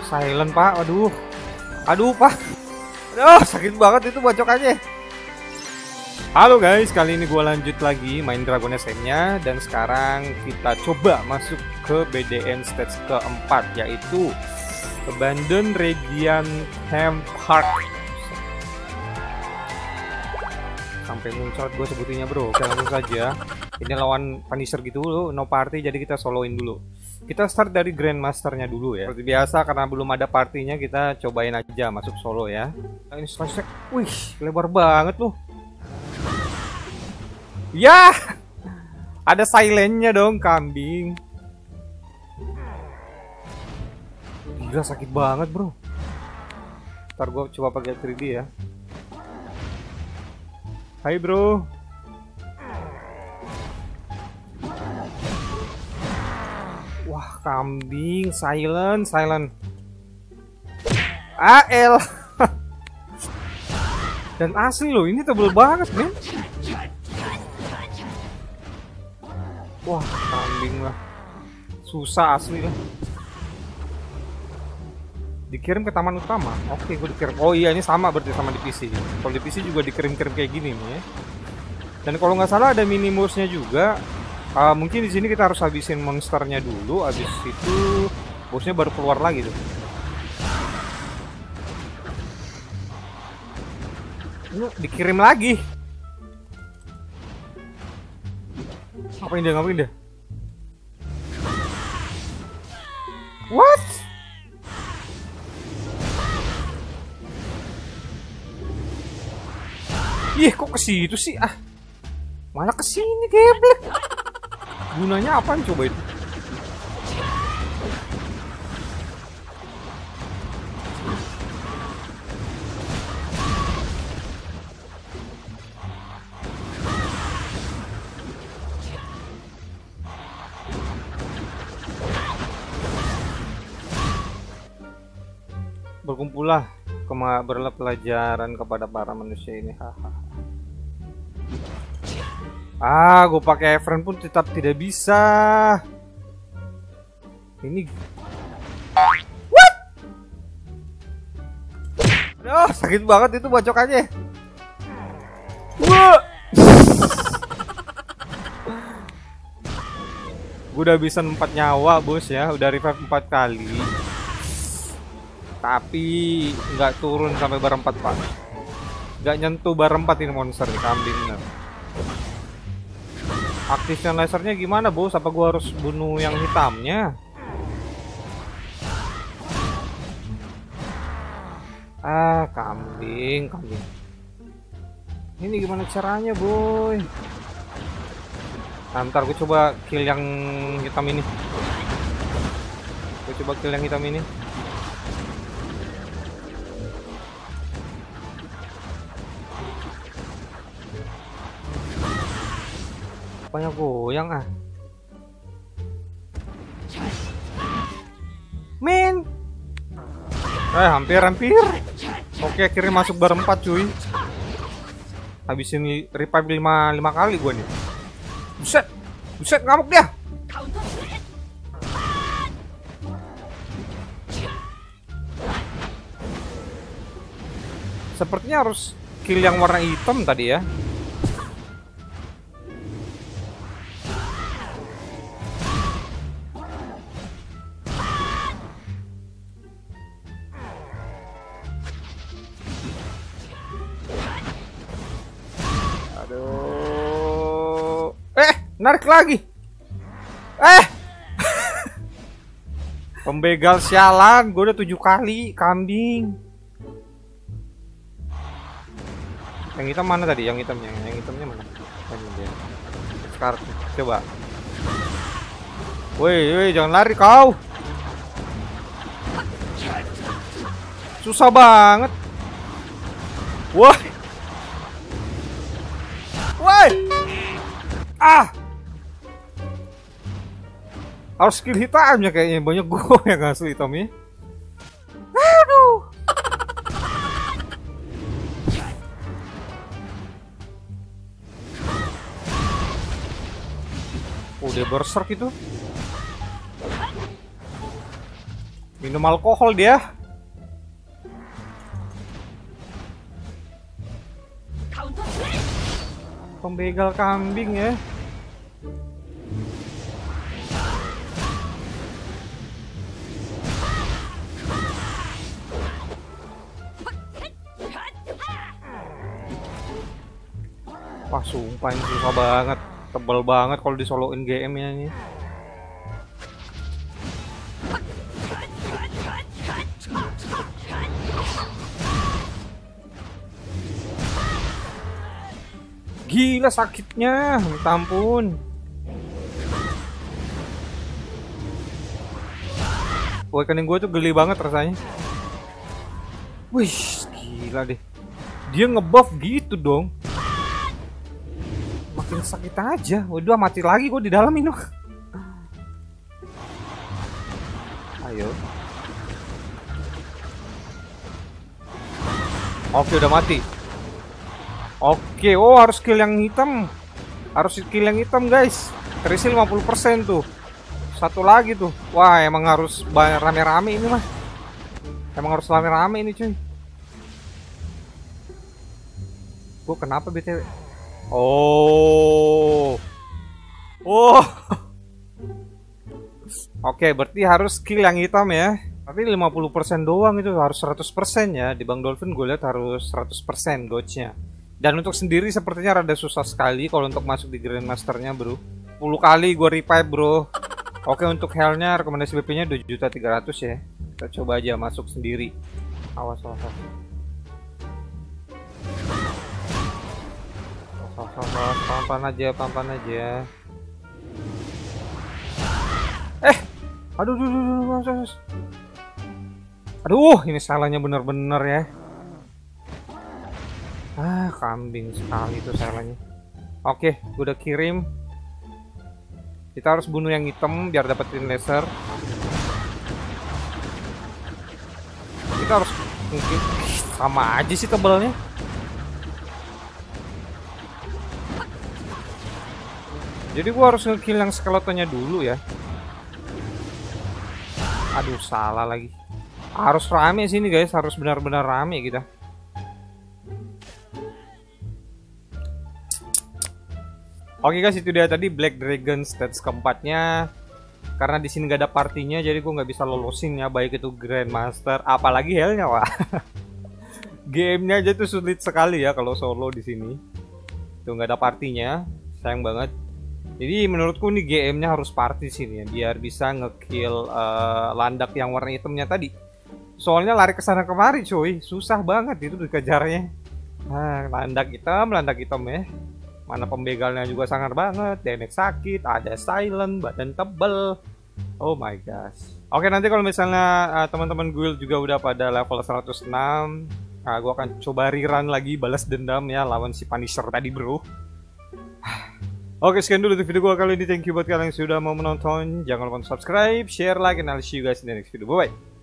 Silent pak, aduh. Aduh pak. Aduh sakit banget itu bacokannya. Halo guys, kali ini gue lanjut lagi main Dragon SM nya. Dan sekarang kita coba masuk ke BDN stage keempat, yaitu Abandon Radiant Theme Park. Sampai muncul gue sebutinnya bro. Oke langsung saja. Ini lawan Punisher gitu dulu, no party, jadi kita soloin dulu. Kita start dari Grandmasternya dulu ya. Seperti biasa karena belum ada partinya, kita cobain aja masuk solo ya. Nah, ini slash, wih lebar banget loh. Ya, ada silentnya dong kambing. Gila sakit banget bro. Ntar gue coba pakai 3D ya. Hai bro. Wah kambing silent. AL. Dan asli loh, ini tebel banget men. Wah kambing lah, susah asli lah. Dikirim ke taman utama. Oke gue dikirim. Oh iya ini sama berarti sama di PC. Kalau di PC juga dikirim-kirim kayak gini nih ya. Dan kalau nggak salah ada minimusnya juga. Mungkin di sini kita harus habisin monsternya dulu, habis itu bosnya baru keluar lagi tuh. Ini dikirim lagi. Ngapain dia? What? Ih, kok ke situ sih? Ah. Malah ke sini geblek. Gunanya apaan coba itu? Berkumpullah pelajaran kepada para manusia ini. Haha. Gue pakai friend pun tetap tidak bisa. Ini what? Aduh, sakit banget itu bacokannya. Wah. Gue udah bisa 4 nyawa bos ya, udah revive 4 kali. Tapi nggak turun sampai bar 4 pak. Nggak nyentuh bar 4 ini monster nih, kambing bener. Aktifnya lasernya gimana bos? Apa gua harus bunuh yang hitamnya? Kambing. Ini gimana caranya boy? Ntar gue coba kill yang hitam ini. Apanya goyang ah? Men. Hampir. Oke, akhirnya masuk bar 4 cuy. Habisin revive 5 kali gua nih. Buset ngamuk dia. Sepertinya harus kill yang warna hitam tadi ya. Aduh. Narik lagi. Pembegal sialan, gue udah 7 kali kambing. Yang hitam mana tadi? Yang hitamnya mana? Sekarang coba. Woi, jangan lari kau. Susah banget. Woi. Harus skill hitamnya kayaknya, banyak gue yang ngasih hitamnya. Aduh. Udah berserk itu. Minum alkohol dia. Pembegal kambing ya. Wah sumpah ini susah banget. Tebal banget kalau disoloin GM nya ini. Gila sakitnya, minta ampun. Awakening gue tuh geli banget rasanya. Wih, gila deh. Dia ngebuff gitu dong. Makin sakit aja. Waduh, mati lagi gue di dalam ini. Ayo. Oke, udah mati. Oke, oh harus kill yang hitam. Harus kill yang hitam, guys. Terisi 50% tuh. Satu lagi tuh. Wah, emang harus rame-rame ini mah. Emang harus rame-rame ini, cuy. Gua kenapa BTW? Oh. Oh. Oke, berarti harus kill yang hitam ya. Tapi 50% doang itu, harus 100% ya. Di Bang Dolphin gue lihat harus 100% dodge-nya. Dan untuk sendiri sepertinya rada susah sekali kalau untuk masuk di Grandmasternya, bro. 10 kali gue revive, bro. Oke, untuk health-nya rekomendasi BP-nya 2.300.000 ya. Kita coba aja masuk sendiri. Awas, awas, awas. Awas, pelan-pelan aja, pelan-pelan aja. Aduh, aduh, ini salahnya bener-bener ya. Ah, kambing sekali itu salahnya. Oke, gue udah kirim. Kita harus bunuh yang hitam biar dapetin laser. Kita harus mungkin sama aja sih tebalnya. Jadi gue harus nge-kill yang skeletonnya dulu ya. Aduh, salah lagi. Harus rame sini guys, harus benar-benar rame kita. Oke guys, itu dia tadi Black Dragon stage keempatnya. Karena di sini gak ada partinya, jadi gue nggak bisa lolosin ya, baik itu Grandmaster, apalagi hellnya, wah. Gamenya aja tuh sulit sekali ya kalau solo di sini. Tuh nggak ada partinya, sayang banget. Jadi menurutku nih GM-nya harus party sini ya, biar bisa ngekill landak yang warna hitamnya tadi. Soalnya lari ke sana kemari, cuy, susah banget itu dikejarnya. Nah, landak hitam ya. Mana pembegalnya juga sangar banget, damage sakit, ada silent, badan tebel. Oh my gosh. Oke, nanti kalau misalnya teman-teman guild juga udah pada level 106, gue akan coba rerun lagi balas dendam ya lawan si Punisher tadi, bro. Oke, sekian dulu video gue kali ini. Thank you buat kalian yang sudah mau menonton. Jangan lupa subscribe, share, like, and I'll see you guys in the next video. Bye-bye.